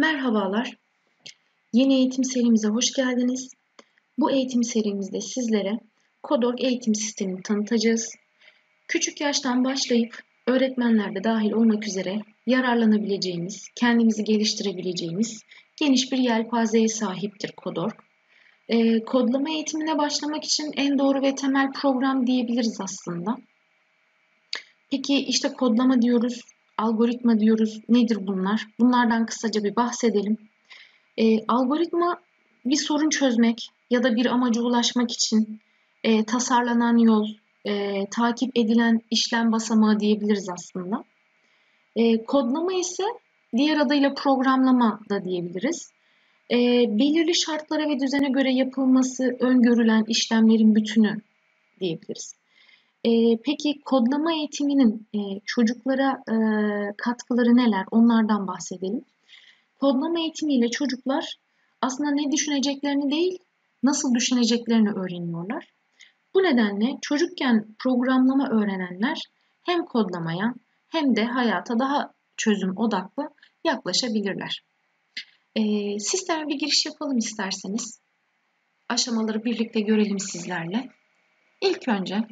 Merhabalar, yeni eğitim serimize hoş geldiniz. Bu eğitim serimizde sizlere Kodork eğitim sistemini tanıtacağız. Küçük yaştan başlayıp öğretmenler de dahil olmak üzere yararlanabileceğimiz, kendimizi geliştirebileceğimiz geniş bir yelpazeye sahiptir Kodork. Kodlama eğitimine başlamak için en doğru ve temel program diyebiliriz aslında. Peki işte kodlama diyoruz, algoritma diyoruz. Nedir bunlar? Bunlardan kısaca bir bahsedelim. Algoritma bir sorun çözmek ya da bir amaca ulaşmak için tasarlanan yol, takip edilen işlem basamağı diyebiliriz aslında. Kodlama ise diğer adıyla programlama da diyebiliriz. Belirli şartlara ve düzene göre yapılması öngörülen işlemlerin bütünü diyebiliriz. Peki kodlama eğitiminin çocuklara katkıları neler? Onlardan bahsedelim. Kodlama eğitimiyle çocuklar aslında ne düşüneceklerini değil, nasıl düşüneceklerini öğreniyorlar. Bu nedenle çocukken programlama öğrenenler hem kodlamaya hem de hayata daha çözüm odaklı yaklaşabilirler. Sisteme bir giriş yapalım isterseniz. Aşamaları birlikte görelim sizlerle. İlk önce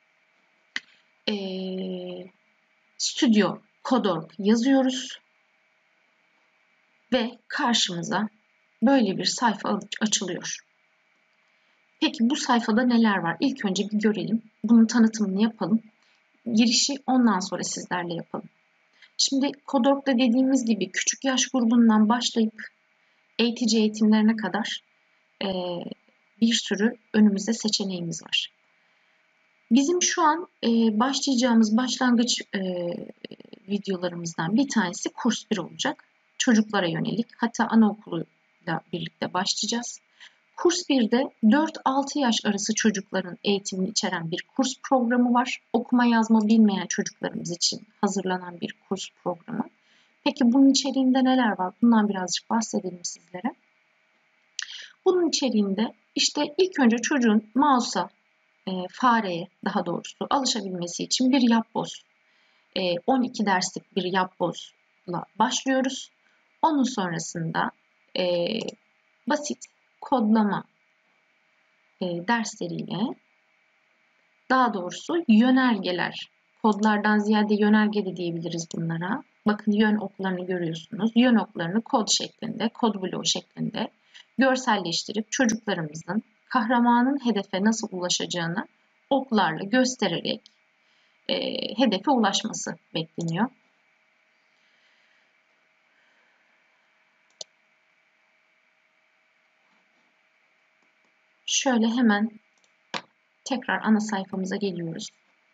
Studio Kodork yazıyoruz ve karşımıza böyle bir sayfa açılıyor. Peki bu sayfada neler var? İlk önce bir görelim. Bunun tanıtımını yapalım. Girişi ondan sonra sizlerle yapalım. Şimdi Kodork'ta dediğimiz gibi küçük yaş grubundan başlayıp eğitici eğitimlerine kadar bir sürü önümüzde seçeneğimiz var. Bizim şu an başlayacağımız başlangıç videolarımızdan bir tanesi kurs 1 olacak. Çocuklara yönelik. Hatta anaokuluyla birlikte başlayacağız. Kurs 1'de 4-6 yaş arası çocukların eğitimini içeren bir kurs programı var. Okuma yazma bilmeyen çocuklarımız için hazırlanan bir kurs programı. Peki bunun içeriğinde neler var? Bundan birazcık bahsedelim sizlere. Bunun içeriğinde işte ilk önce çocuğun mouse'a, fareye daha doğrusu alışabilmesi için bir yapboz, 12 derslik bir yapbozla başlıyoruz. Onun sonrasında basit kodlama dersleriyle, daha doğrusu yönergeler, kodlardan ziyade yönerge de diyebiliriz bunlara. Bakın yön oklarını görüyorsunuz. Yön oklarını kod şeklinde, kod bloğu şeklinde görselleştirip çocuklarımızın kahramanın hedefe nasıl ulaşacağını oklarla göstererek hedefe ulaşması bekleniyor. Şöyle hemen tekrar ana sayfamıza geliyoruz.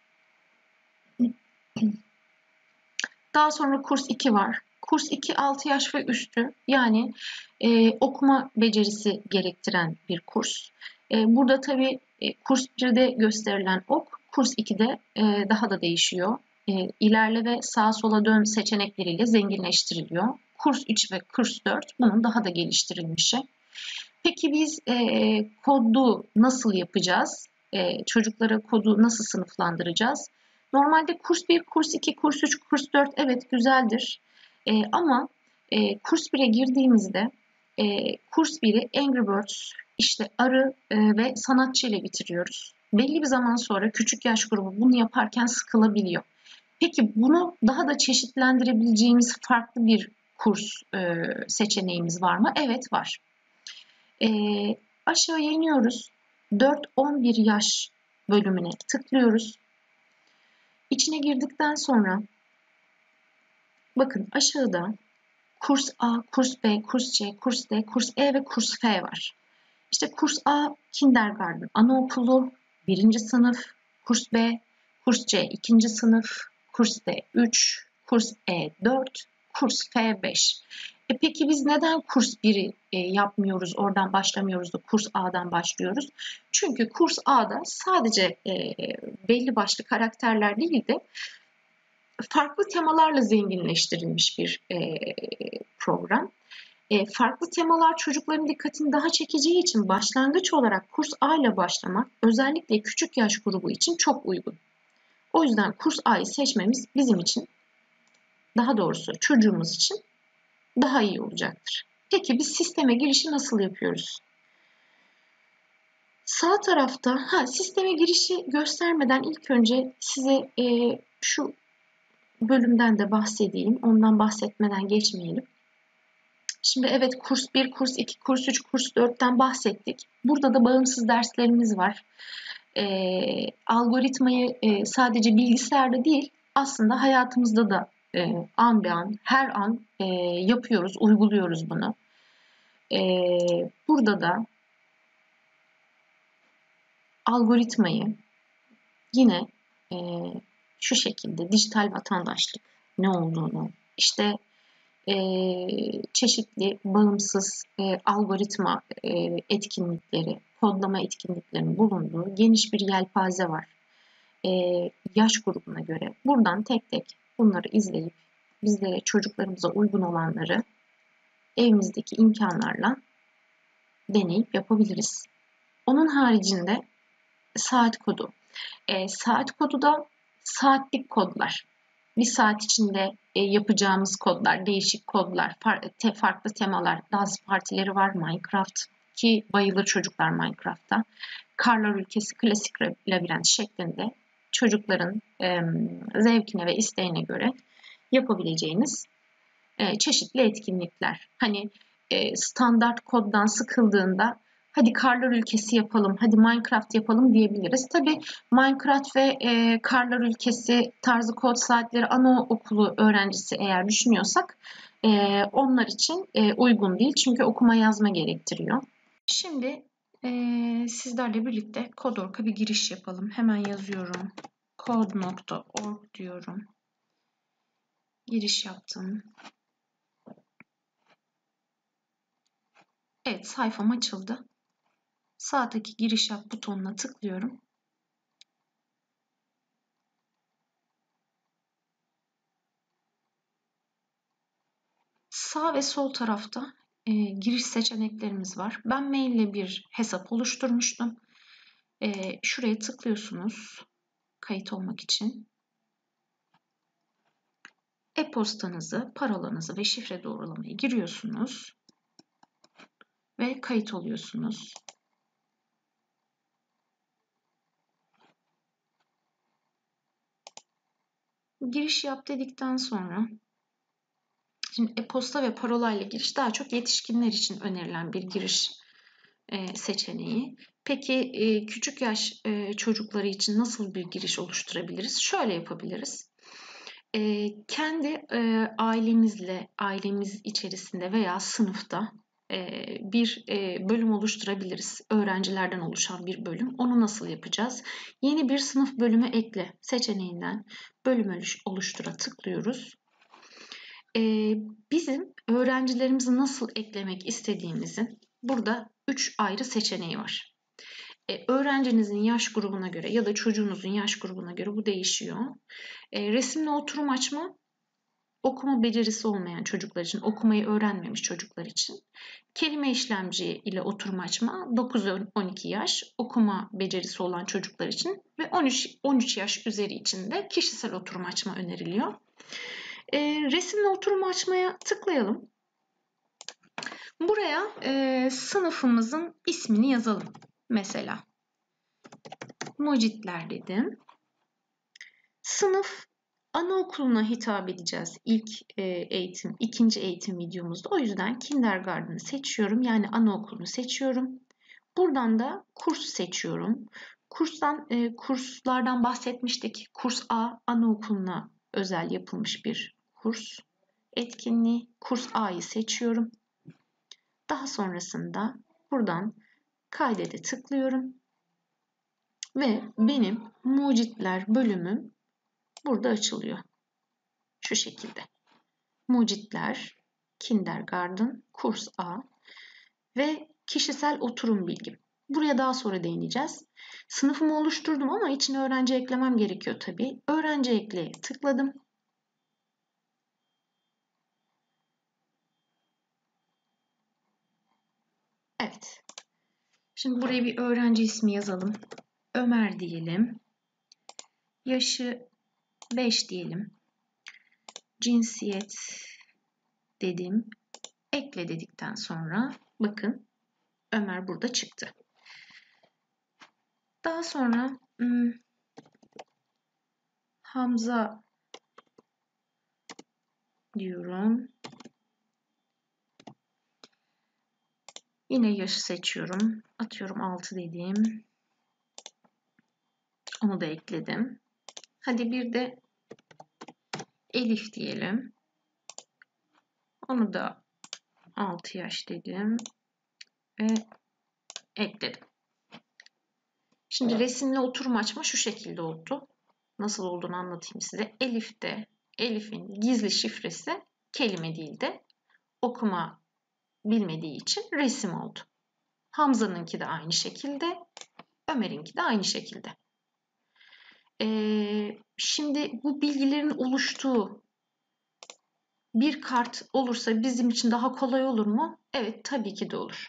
Daha sonra kurs 2 var. Kurs 2 6 yaş ve üstü, yani okuma becerisi gerektiren bir kurs. Burada tabii kurs 1'de gösterilen ok, kurs 2'de daha da değişiyor. İlerle ve sağa sola dön seçenekleriyle zenginleştiriliyor. Kurs 3 ve kurs 4 bunun daha da geliştirilmişi. Peki biz kodu nasıl yapacağız? Çocuklara kodu nasıl sınıflandıracağız? Normalde kurs 1, kurs 2, kurs 3, kurs 4 evet güzeldir. Ama kurs 1'e girdiğimizde kurs 1'i Angry Birds, işte arı ve sanatçı ile bitiriyoruz. Belli bir zaman sonra küçük yaş grubu bunu yaparken sıkılabiliyor. Peki bunu daha da çeşitlendirebileceğimiz farklı bir kurs seçeneğimiz var mı? Evet var. Aşağıya iniyoruz. 4-11 yaş bölümüne tıklıyoruz. İçine girdikten sonra bakın aşağıda kurs A, kurs B, kurs C, kurs D, kurs E ve kurs F var. İşte kurs A kindergarten, anaokulu 1. sınıf, kurs B, kurs C 2. sınıf, kurs D 3, kurs E 4, kurs F 5. Peki biz neden kurs 1'i yapmıyoruz, oradan başlamıyoruz da kurs A'dan başlıyoruz? Çünkü kurs A'da sadece belli başlı karakterler değil de farklı temalarla zenginleştirilmiş bir program. Farklı temalar çocukların dikkatini daha çekeceği için başlangıç olarak kurs A ile başlamak özellikle küçük yaş grubu için çok uygun. O yüzden kurs A'yı seçmemiz bizim için, daha doğrusu çocuğumuz için daha iyi olacaktır. Peki biz sisteme girişi nasıl yapıyoruz? Sağ tarafta, sisteme girişi göstermeden ilk önce size şu bölümden de bahsedeyim. Ondan bahsetmeden geçmeyelim. Şimdi evet, kurs 1, kurs 2, kurs 3, kurs 4'ten bahsettik. Burada da bağımsız derslerimiz var. Algoritmayı sadece bilgisayarda değil, aslında hayatımızda da an be an, her an yapıyoruz, uyguluyoruz bunu. Burada da algoritmayı yine şu şekilde dijital vatandaşlık ne olduğunu, işte çeşitli bağımsız algoritma etkinlikleri, kodlama etkinliklerinin bulunduğu geniş bir yelpaze var. Yaş grubuna göre. Buradan tek tek bunları izleyip bizlere, çocuklarımıza uygun olanları evimizdeki imkanlarla deneyip yapabiliriz. Onun haricinde saat kodu. Saat kodu da saatlik kodlar. Bir saat içinde yapacağımız kodlar, değişik kodlar, farklı temalar, dans partileri var, Minecraft ki bayılır çocuklar Minecraft'ta. Karlar Ülkesi, klasik labirent şeklinde çocukların zevkine ve isteğine göre yapabileceğiniz çeşitli etkinlikler. Hani standart koddan sıkıldığında hadi Karlar Ülkesi yapalım, hadi Minecraft yapalım diyebiliriz. Tabii Minecraft ve Karlar Ülkesi tarzı kod saatleri anaokulu öğrencisi eğer düşünüyorsak onlar için uygun değil. Çünkü okuma yazma gerektiriyor. Şimdi sizlerle birlikte Kodork'a bir giriş yapalım. Hemen yazıyorum. Code.org diyorum. Giriş yaptım. Evet, sayfam açıldı. Sağdaki giriş yap butonuna tıklıyorum. Sağ ve sol tarafta giriş seçeneklerimiz var. Ben mail ile bir hesap oluşturmuştum. Şuraya tıklıyorsunuz kayıt olmak için. E-postanızı, parolanızı ve şifre doğrulamayı giriyorsunuz ve kayıt oluyorsunuz. Giriş yap dedikten sonra, şimdi e-posta ve parola ile giriş daha çok yetişkinler için önerilen bir giriş seçeneği. Peki küçük yaş çocukları için nasıl bir giriş oluşturabiliriz? Şöyle yapabiliriz. Kendi ailemizle, ailemiz içerisinde veya sınıfta bir bölüm oluşturabiliriz. Öğrencilerden oluşan bir bölüm. Onu nasıl yapacağız? Yeni bir sınıf bölümü ekle seçeneğinden bölüm oluştura tıklıyoruz. Bizim öğrencilerimizi nasıl eklemek istediğimizin burada 3 ayrı seçeneği var. Öğrencinizin yaş grubuna göre ya da çocuğunuzun yaş grubuna göre bu değişiyor. Resimle oturum açma, okuma becerisi olmayan çocuklar için, okumayı öğrenmemiş çocuklar için. Kelime işlemci ile oturum açma 9-12 yaş, okuma becerisi olan çocuklar için ve 13 yaş üzeri için de kişisel oturum açma öneriliyor. Resimle oturum açmaya tıklayalım. Buraya sınıfımızın ismini yazalım. Mesela Mucitler dedim. Sınıf anaokuluna hitap edeceğiz ilk eğitim, ikinci eğitim videomuzda. O yüzden kindergarten'ı seçiyorum. Yani anaokulunu seçiyorum. Buradan da kurs seçiyorum. Kurslardan bahsetmiştik. Kurs A anaokuluna özel yapılmış bir kurs etkinliği. Kurs A'yı seçiyorum. Daha sonrasında buradan kaydede tıklıyorum. Ve benim mucitler bölümüm burada açılıyor. Şu şekilde. Mucitler, kindergarten, kurs A ve kişisel oturum bilgim. Buraya daha sonra değineceğiz. Sınıfımı oluşturdum ama içine öğrenci eklemem gerekiyor tabii. Öğrenci ekleye tıkladım. Evet. Şimdi buraya bir öğrenci ismi yazalım. Ömer diyelim. Yaşı 5 diyelim. Cinsiyet dedim. Ekle dedikten sonra bakın Ömer burada çıktı. Daha sonra Hamza diyorum. Yine yaşı seçiyorum. Atıyorum 6 dediğim. Onu da ekledim. Hadi bir de Elif diyelim. Onu da 6 yaş dedim. Ve ekledim. Şimdi resimle oturum açma şu şekilde oldu. Nasıl olduğunu anlatayım size. Elif'in gizli şifresi kelime değil de okuma bilmediği için resim oldu. Hamza'nınki de aynı şekilde, Ömer'inki de aynı şekilde. Şimdi bu bilgilerin oluştuğu bir kart olursa bizim için daha kolay olur mu? Evet, tabii ki de olur.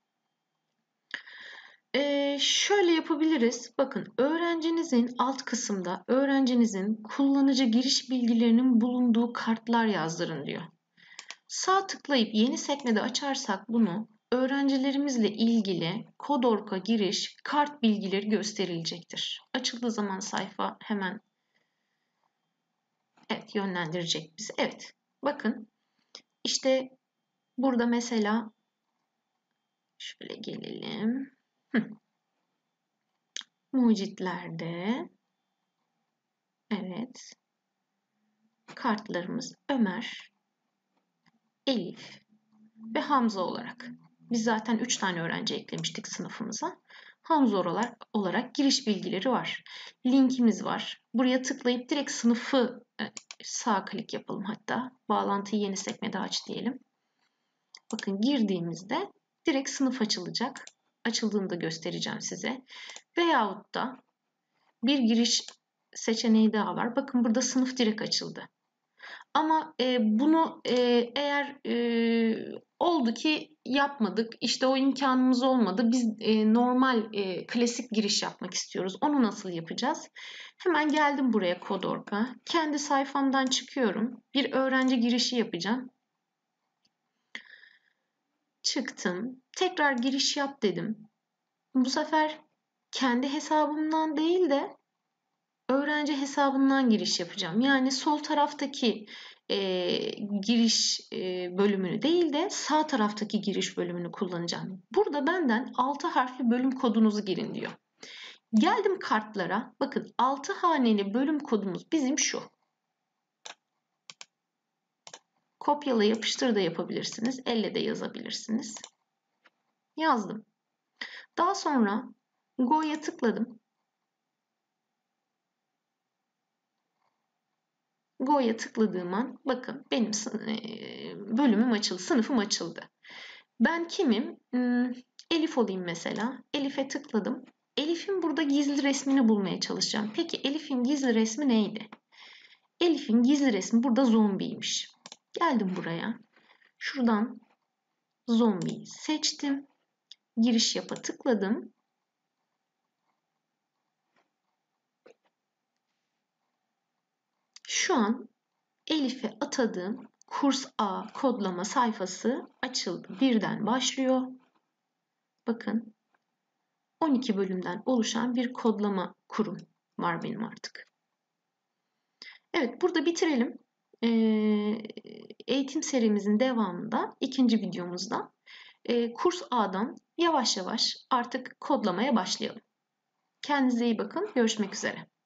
Şöyle yapabiliriz. Bakın öğrencinizin alt kısımda öğrencinizin kullanıcı giriş bilgilerinin bulunduğu kartlar yazdırın diyor. Sağ tıklayıp yeni sekmede açarsak bunu öğrencilerimizle ilgili Kodork'a giriş kart bilgileri gösterilecektir. Açıldığı zaman sayfa hemen yönlendirecek bizi. Evet, bakın işte burada mesela şöyle gelelim. Mucitlerde evet kartlarımız Ömer, Elif ve Hamza olarak. Biz zaten 3 tane öğrenci eklemiştik sınıfımıza. Hamza olarak giriş bilgileri var. Linkimiz var. Buraya tıklayıp direkt sınıfı sağ klik yapalım hatta. Bağlantıyı yeni sekmede aç diyelim. Bakın girdiğimizde direkt sınıf açılacak. Açıldığını da göstereceğim size. Veyahut da bir giriş seçeneği daha var. Bakın burada sınıf direkt açıldı. Ama bunu eğer oldu ki yapmadık, işte o imkanımız olmadı, biz normal klasik giriş yapmak istiyoruz. Onu nasıl yapacağız? Hemen geldim buraya Kodork'a. Kendi sayfamdan çıkıyorum. Bir öğrenci girişi yapacağım. Çıktım. Tekrar giriş yap dedim. Bu sefer kendi hesabımdan değil de öğrenci hesabından giriş yapacağım. Yani sol taraftaki giriş bölümünü değil de sağ taraftaki giriş bölümünü kullanacağım. Burada benden 6 harfli bölüm kodunuzu girin diyor. Geldim kartlara. Bakın 6 haneli bölüm kodumuz bizim şu. Kopyala yapıştır da yapabilirsiniz. Elle de yazabilirsiniz. Yazdım. Daha sonra Go'ya tıkladım. Go'ya tıkladığım an bakın benim bölümüm açıldı, sınıfım açıldı. Ben kimim? Elif olayım mesela. Elif'e tıkladım. Elif'in burada gizli resmini bulmaya çalışacağım. Peki Elif'in gizli resmi neydi? Elif'in gizli resmi burada zombiymiş. Geldim buraya. Şuradan zombiyi seçtim. Giriş yapa tıkladım. Şu an Elif'e atadığım kurs A kodlama sayfası açıldı. Birden başlıyor. Bakın 12 bölümden oluşan bir kodlama kurum var benim artık. Evet, burada bitirelim. Eğitim serimizin devamında ikinci videomuzda kurs A'dan yavaş yavaş artık kodlamaya başlayalım. Kendinize iyi bakın. Görüşmek üzere.